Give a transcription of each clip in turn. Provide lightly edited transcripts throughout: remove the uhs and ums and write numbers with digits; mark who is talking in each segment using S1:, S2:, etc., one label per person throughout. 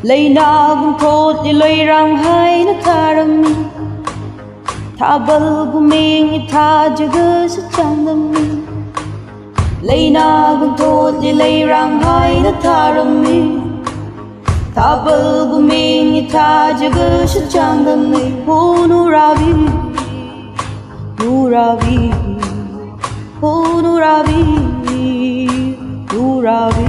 S1: Lainagum thot ni loirang hai na tharami Thabal guming itha jaga sa changami Lainagum thot ni loirang hai na tharami Thabal guming itha jaga sa changami Oh NURABI NURABI Oh NURABI NURABI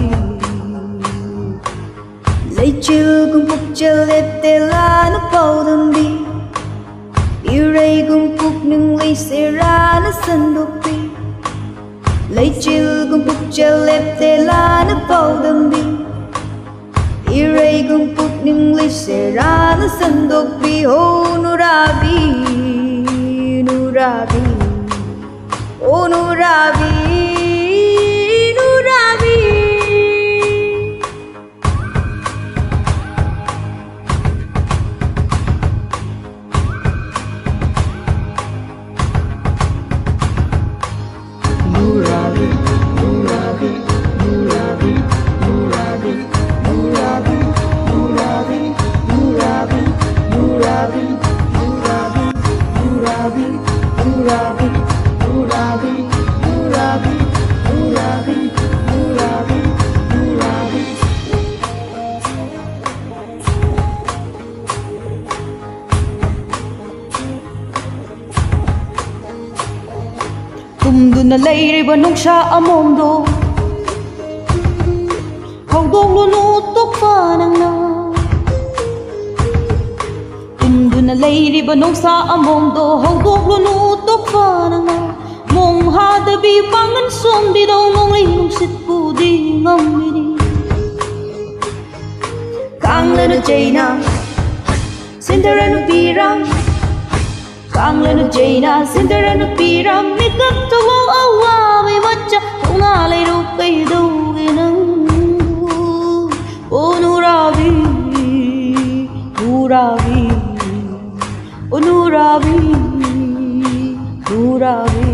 S1: Lấy chiều cùng phục chờ lệp tê la nó bao đâm đi Yêu rây cùng phục nâng lấy xe ra nó sân đột đi Lấy chiều cùng phục chờ lệp tê la nó bao đâm đi Yêu rây cùng phục nâng lấy xe ra nó sân đột đi Oh NURABI NURABI Oh NURABI NURABI Tumduna leiriba nungsa amondo Hawdong lulutok pa nang na Tumduna leiriba nungsa amondo Hawdong lulutok pa nang na Mong hadabi pangan som di daw nung linong sitpo di ngamini Kang lana Jaina Sindara no pirang Kang lana Jaina Sindara no pirang Mikap tawo awa may matcha Kung alay rupay duginang Oh NURABI NURABI Oh NURABI NURABI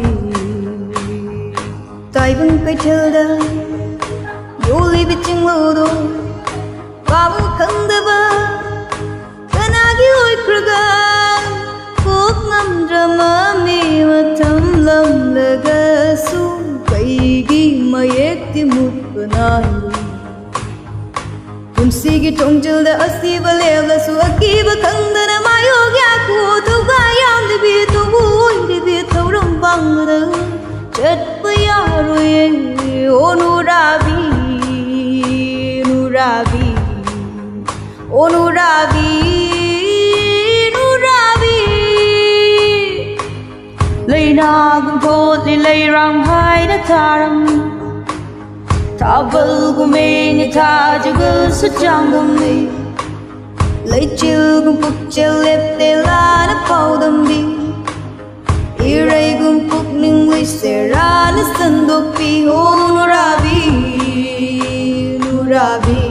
S1: Tai vâng cây thơ đời Vô ly bít chừng mơ đồ Và mũ khăn đơ bơ Cần agi ôi kraga Quốc ngâm ra mơ mi mà thâm lâm lơ gơ su Cây ghi mà yết ti mụt bơ nai Cùng si ghi trông chơ đã asi và leo là su aki và khăn đơ na mai ô gà của thâu gà yam đi bì thâu vui đi bì thâu rong băng đơ Chết với ya rồi Oh NURABI NURABI Oh NURABI NURABI Lấy na gum thốt đi lấy răng hai đã tharam Thabal guming tha jaga sa changami Lấy chiều gum phục chiều lep te la na pau đâm đi Iray gum phục ning lấy xe ra na sandok pi Oh NURABI NURABI